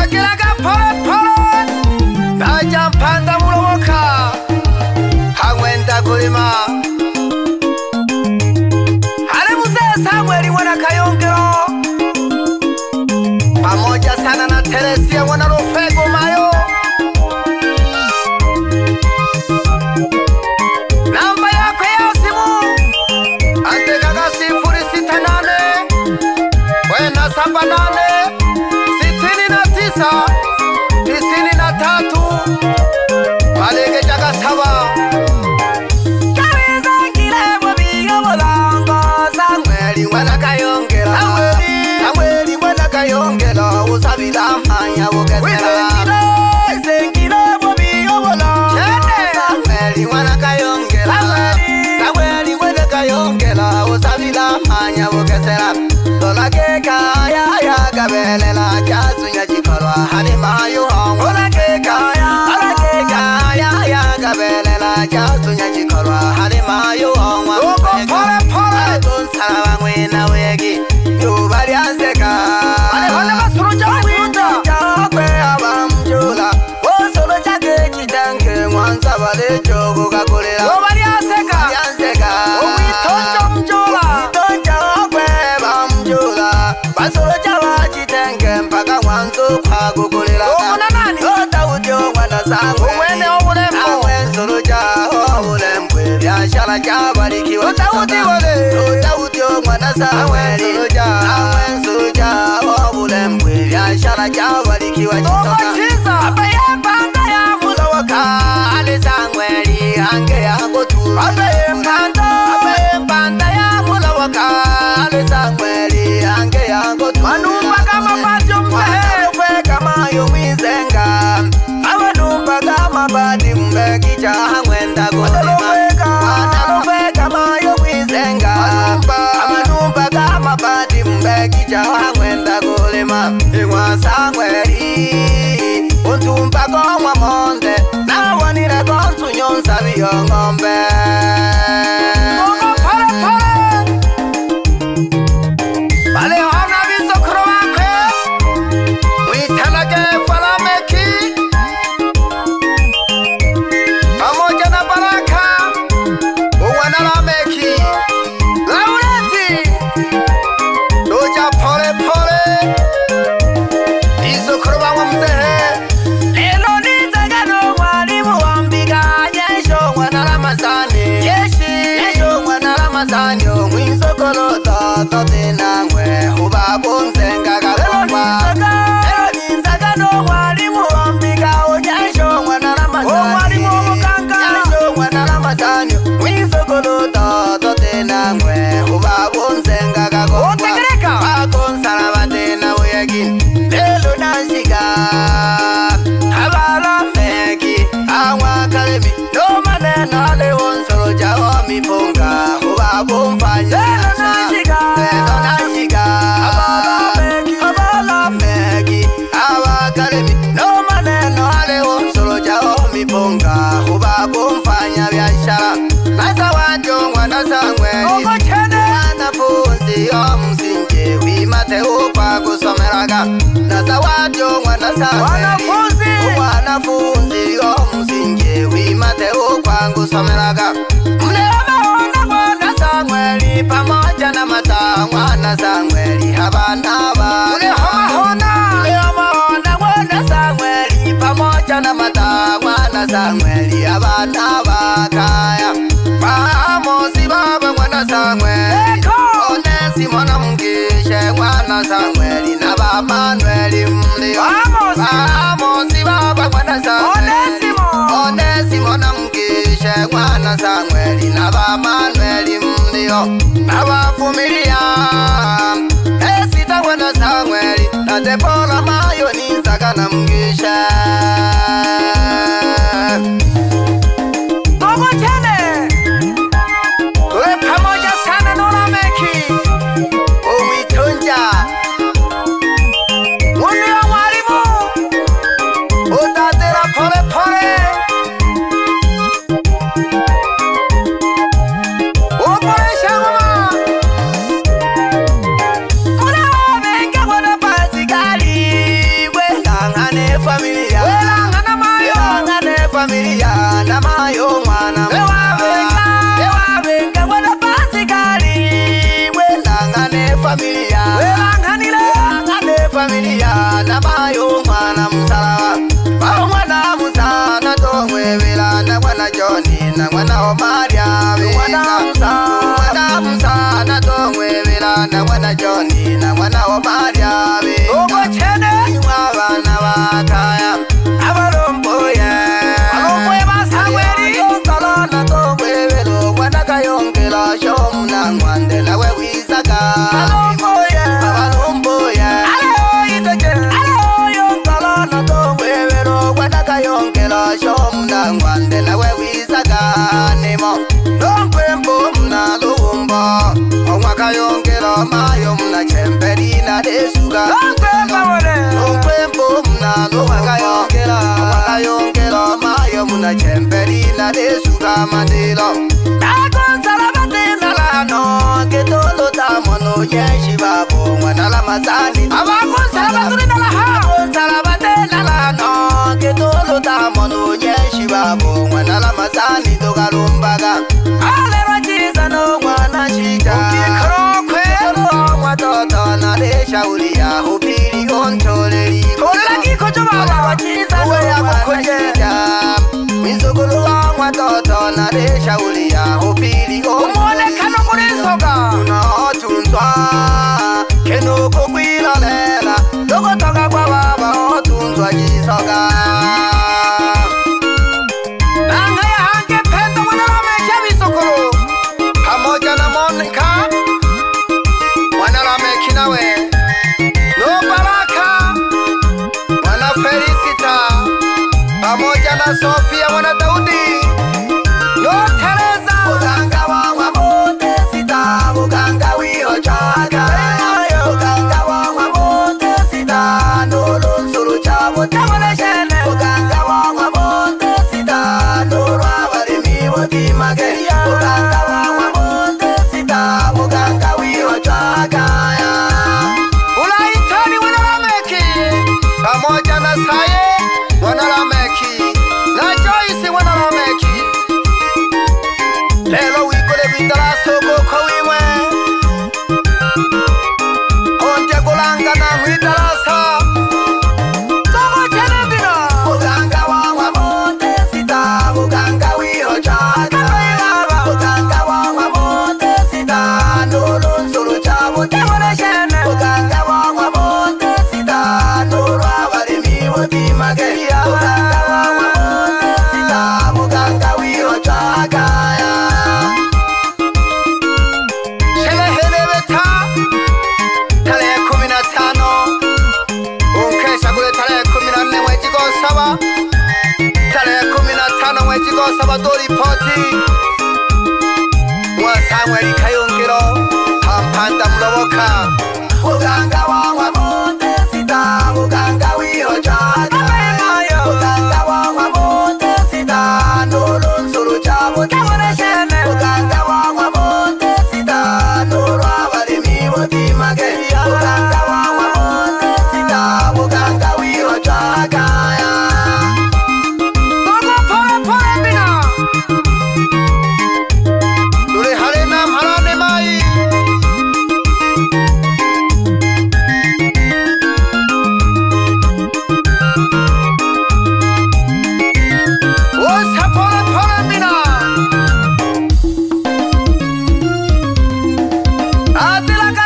Nagiraga pole pole Najya mpanda muroboka Hamwe ndakurima Hale mzee Samueli mwana Kayongero pamoja sana na Teresia mwana Rufego Mayo. Namba yako ya simu andikaga 068 wena 78 69 93 Malege jaga sawa Kaweza kile mwabiga mulango Samueli mwana Kayongero Samueli mwana Kayongero Usabila manya ukesera Zengile mwabiga mulango Samueli mwana Kayongero Samueli mwana Kayongero Usabila manya ukesera Dola keka ya gabelela Jasunya jikorwa hanima yuhongo Dola keka ya gabelela Jasunya jikorwa hanima yuhongo Pole pole Tunsara wangwina wegi Yubari anseka Alehona basuru jawinda Jakwe abamjula Osolo jake chitanke Mwanza bale jogo kakulila Yubari anseka Uwitonjo mjula Jakwe bamjula Basolo jawa chitanke Mpaka mwanzo kwa kukulila Umuna nani? Otaudio mwana sangwe Uwene ulembo Awen jaho ulembwe Biashara jabarikiwa Otaudio mwana Samueli Awen jaho ulembwe Biashara jabarikiwa Chisoka Abaye mpanda ya mulowoka Ale Samueli ange ya kutu Abaye mpanda ya mulowoka Ale Samueli ange ya kutu Manumba kama patyo msehe Ufe kama yumizenga Amanumba kama badi mbekicha Hangwenda kulima Analufe kama yumizenga Amanumba kama badi mbekicha Hangwenda kulima Iwa Samueli Untumba kongwa monde Na wanire kontu nyonsa biyo ngombe Pole pole Bale hona biso kroake Mwitanage falameki pamoja na Baraka Uwanalameki Laurenti Doja pole pole Iso kroba wa mzehe Lelo nizagano mwalimu wambiga Yesho wanalamazani Yesho wanalamazani Mwiso kolota totina ngwe Hubabu mzenga galomba Lelo nizagano mwalimu wambiga Yesho wanalamazani Yesho wanalamazani Mwiso kolota totina ngwe Hubabu mzenga galomba Akonsala batena uyegini Lelo nanshiga Habala meki Awa kalemi No maneno alewonsoro jawa miponga Hubabu mfanya Lelo nanshiga Habala meki Awa kalemi No maneno alewonsoro jawa miponga Hubabu mfanya biashara Nasa wajongwa nasa ngweni Wanafunzi msinje Wimate upa kusomeraga Nasa wajongwa nasa ngweni Wanafunzi msinje Wimate upa kusomeraga Mlewa mwana Samueli Pamoja na matangwa na Samueli Habanaba Mlewa mwana Samueli Pamoja na matangwa na Samueli Habanaba Kaya Pamosi baba mwana Samueli Onesi mwana mkishe mwana Samueli Na baba Manueli mlio Pamosi baba mwana Samueli Onesi mwana mkishe mwana Samueli Na baba Manueli mlio Na wafumilia Esita mwana Samueli Na Debora mayo nizaga na mkishe Togo chene Tule pamoja sana Nora Meki Umitunja Muni ya mwalimu Utatera pole pole Uporesha ngoma Muna wamenga wana pasikali Wenga Maria Wadamsa na tongwe vila na wana Johnny na wana wa Maria Ogo chene Wana wakaya Abalomboye basaweri Yonkala na tongwe vilo wana kayongela shomuna mwandela we wisaga Abalomboye Alo iteke Alo yonkala na tongwe vilo wana kayongela shomuna mwandela we wisaga Nemo Lomkwembo mna lumbo Omwaka yongela mayo mna chemperina desuga Lomkwembo mna lumwaka yongela mayo mna chemperina desuga mandilo Nakonsala batena lano Ketolo tamono yeshi babo Mwanala mazani Abakonsala baturina laha Nakonsala batena lano Ketolo tamono yeshi babo Mwanala mazani togalumbaga Alero chiza no mwana shija Ukikrokwe Mwatoto na lesha ulia Upiri ontoleri Kolela kiko chobaba Wachiza no mwana shija Mizugulu wa mwatoto na lesha ulia Upiri Umone kano kurisoga Unaotunzwa Kenuko kwila lela Dogo toga kwa baba Otunzwa jisoga Nangaya hange pendo mwana ramekya bisokoro Pamoja na Monica Mwana Lameki nawe No Baraka Mwana Felicita Pamoja na Sofia mwana Daudi No Teresa Muganga wa mwabote sita Muganga wiho chaga Muganga wa mwabote sita Nulu nsuru chabo Tabone shene Muganga wa mwabote sita Nulu abalimi wakimage Muganga wa mwabote sita Muganga wiho chaga Ulaitani mwana rameki Pamoja na Saye mwana Lameki na Joyce mwana Lameki Lelo wikole vitala soko kwa wiwe Onje kulanga na huitalasa Togo chene bina Muganga wa mwabote sita Muganga wiho chaga Muganga wa mwabote sita Nulu nsuru chabo Tabone shene Muganga wa mwabote sita Nulu abalimi wakimage Muganga wa mwabote sita Muganga wiho chaga Shelehele tarehe 15 unkesha kule tarehe 14 mwezi Gosaba tarehe 15 mwezi Gosaba doripoti mwa Samuel Kayungiro Hampanda Mloboka Muganga wa mwabote sita Muganga wiho chaga Muganga wa mwabote sita Nulu nsuru chabo Tabone shene Muganga wa mwabote sita Nulu abalimi wakimage Muganga wa mwabote sita Muganga wiho chaga Togo pole pole bina Dule hale na mhalane mai Osa pole pole bina Atilaka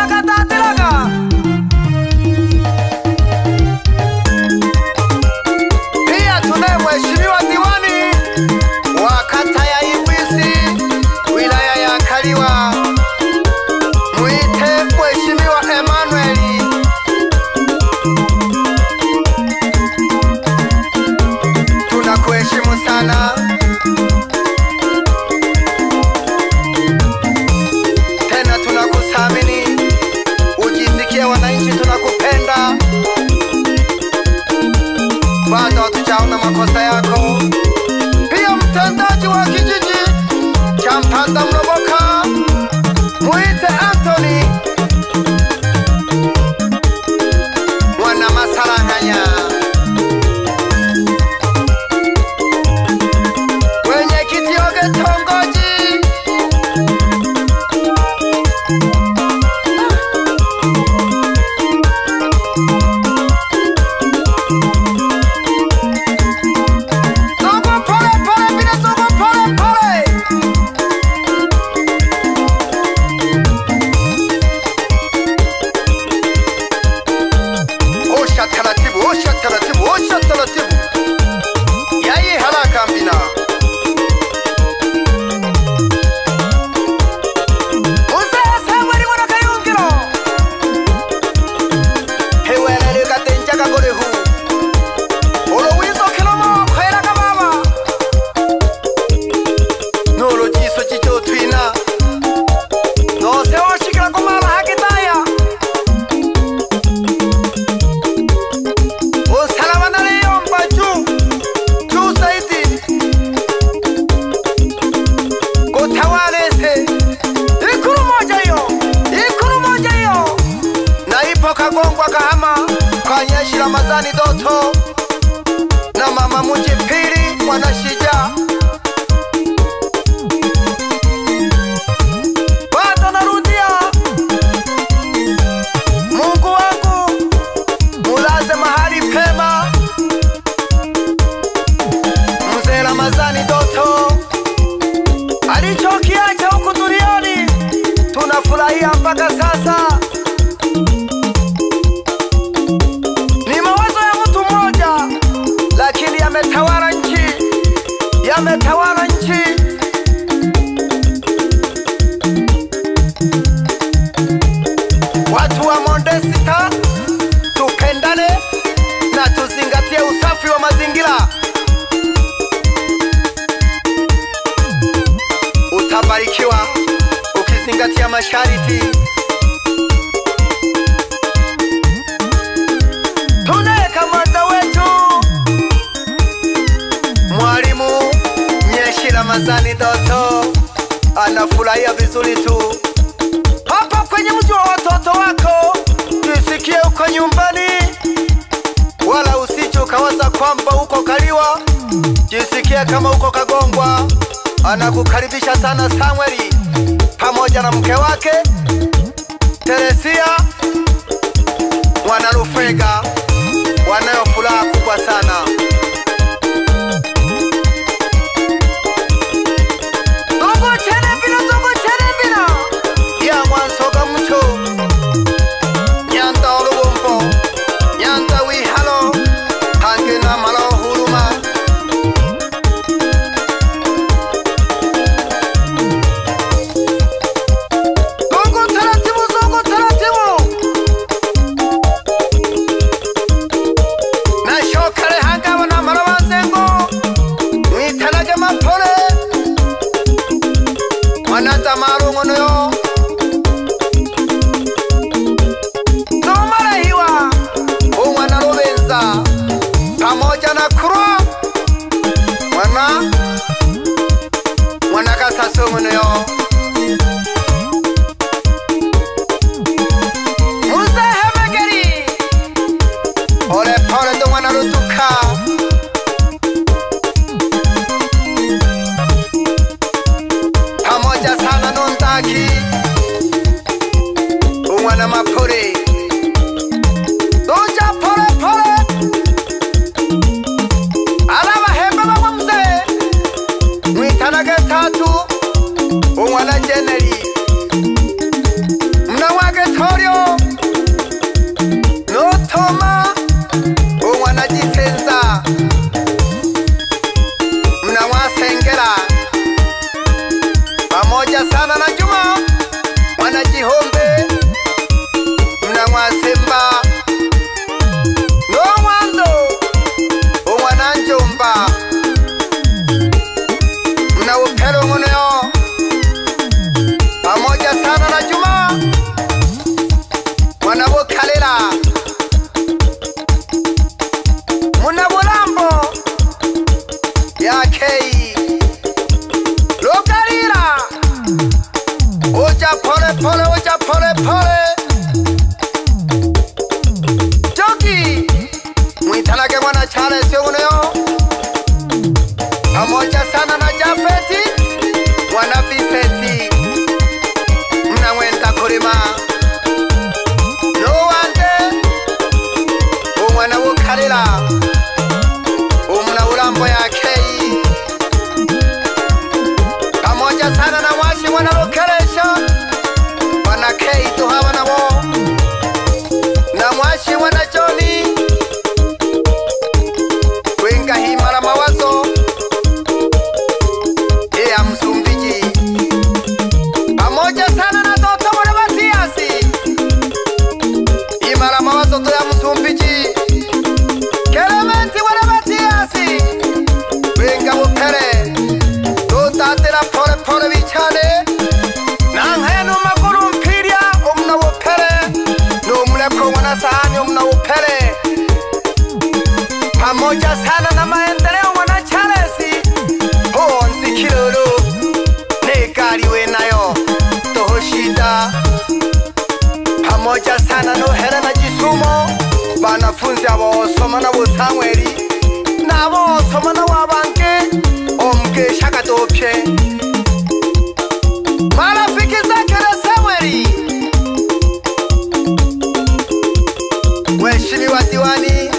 Pia tunaye mheshimiwa diwani wa kata ya Ibwisi wilaya ya Kaliwa Mwite mheshimiwa Emmanuel Tunakuheshimu sana Tena tunakusamini Ujisikie wananchi tunakupenda Bado hatujaona makosa yako Pia mtendaji wa kijiji cha Mpanda Mloboka Mwite Anthony Mwana Masaranganya Mwenyekiti Oge Tongoji Togo pole pole bila togo pole pole kutoka Gongwa Kahama kwa Nyeshi Ramadhani Doto na mama Mujipiri Mwanashija. Bado narudia, Mungu wangu mulaze mahali pema Mzee Ramadhani Doto. Alichokiacha huku duniani tunafurahia mpaka sasa. Ni mawazo ya mtu mmoja, lakini yametawala nchi, yametawala nchi. Watu wa Mondesita, tupendane na tuzingatie usafi wa mazingira. Utabarikiwa ukizingatia masharti. Tunaye kamanda wetu Mwalimu Nyeshi Ramadhani Doto, anafurahia vizuri tu. Hapa kwenye mji wa watoto wako, jisikie uko nyumbani, wala usije ukawaza kwamba uko Kaliwa. Jisikie kama uko Kagongwa. Anakukaribisha sana Samueli pamoja na mke wake Teresia Wanarufega, wanayo furaha kubwa sana. Dogo Cherembina ya Mwansoga Mucho, Nyanda Olubombo, Nyanda Wihalo, Hange na Malo Huruma. Manata marungono yo no marahiwa umwana Rubenza pamoja na Kuro mwana Kasasongono yo Muzehe Megeri ole pole do mwana Rutuka pamoja sana Nontaki umwana Mapore doja pole pole arabahemba baba mzee mwitana gatatu umwana Jeneri mna wake Torio Notoma umwana Jisenza mna Wasengera pamoja sana na Juma Wanajihombe mna Mwasemba no Mwando umwana Njomba mna Upero Ngono pamoja sana na Juma Mwanabukalela muna Bulambo ya Kei Logarira oja pole pole Jogi mwitanage mwana Charles Yoguneyo pamoja sana na Jafeti mwana Vicenti mna Mwenda Kurima no wande umwana Bukarira umna Bulambo ya Kei pamoja sana na Mwashi mwana Rukeresha mwana Kei tuhaba nabo na Mwashi mwana Joni wenga himara mawazo ya Msumbiji pamoja sana na Doto mwana Matiasi himara mawazo to ya Msumbiji Kelementi mwana Matiasi wenga Bupere Dotatera pole pole bichane Nanghenu maguru mpiria umna Bupere no mleko mwana Sahani umna Bupere pamoja sana na maendeleo mwana Charles Honzi Kiroro Negariwe nayo Tohoshida pamoja sana no Helena abatunzi abo soma na busamweli nabo soma na wabanke omkesha katopye marafiki zake na Samweli. Mheshimiwa diwani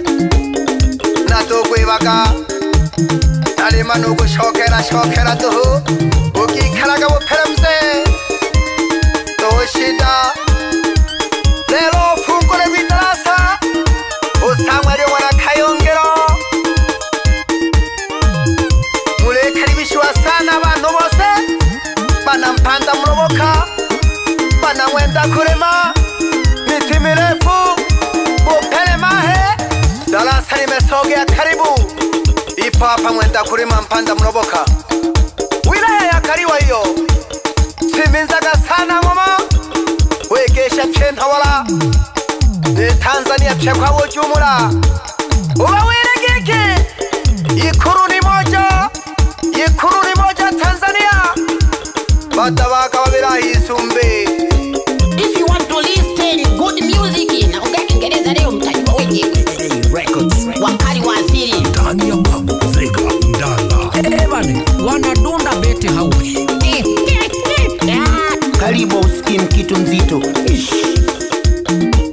natogwebaka nalima nugushokera tuhu ukikaraga buperemze toshida lelo fungure bitarasa usamweli wana Kayongero murekaribishwa sana abantu bose banampanda muroboka banawenda kurema miti mirefu upelemahe darasa limesogea karibu ipapa mwenda kurema mpanda muroboka wilaya ya Kariwa hiyo siminzaga sana ngoma wegesha chentawala ni Tanzania chekwa wujumura uba wiregeke ikuru ni moja Tanzania batabaka babira isumbe. If you want to listen good music na ongea Kiingereza leo mtajua wenyewe. Records wakali wa asili ndani ya mambo zega ndala ebane wanadunda bete hawe karibu usikie kitu nzito.